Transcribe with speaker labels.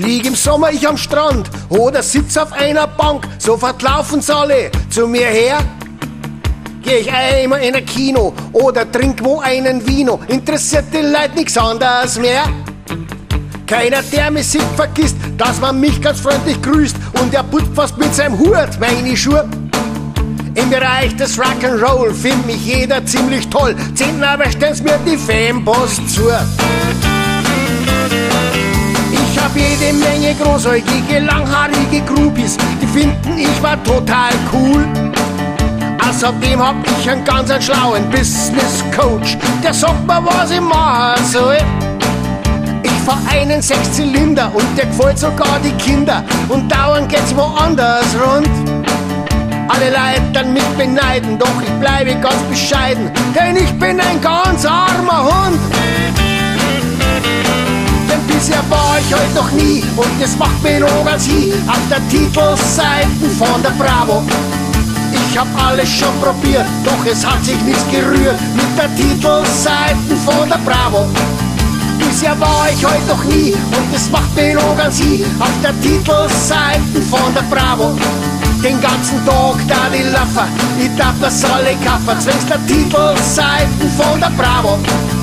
Speaker 1: Lieg im Sommer ich am Strand oder sitz auf einer Bank, sofort laufen's alle zu mir her. Geh ich einmal in ein Kino oder trink wo einen Vino, interessiert die Leute nix anderes mehr. Keiner, der mich sieht, vergisst, dass man mich ganz freundlich grüßt und er putzt fast mit seinem Hut meine Schuhe. Im Bereich des Rock'n'Roll findet mich jeder ziemlich toll, aber stellt's mir die Fanpost zu. Ich hab jede Menge großäugige, langhaarige Groupies, die finden, ich war total cool. Außerdem hab ich einen ganz schlauen Business Coach, der sagt mir, was ich machen soll. Ich fahr einen Sechszylinder und der gefällt sogar die Kinder und dauernd geht's woanders rund. Alle Leute dann mich beneiden, doch ich bleibe ganz bescheiden, denn ich bin ein ganz armer Hund. Denn bisher war ich heute noch nie und es macht mich noch ganz hie auf der Titelseiten von der Bravo. Ich hab alles schon probiert, doch es hat sich nichts gerührt mit der Titelseiten von der Bravo. Bisher war ich heute noch nie und es macht mich noch ganz hie auf der Titelseiten von der Bravo. Den ganzen Tag da die Laffer, ich darf das alle Kaffer, zwängst der Titelseiten von der Bravo.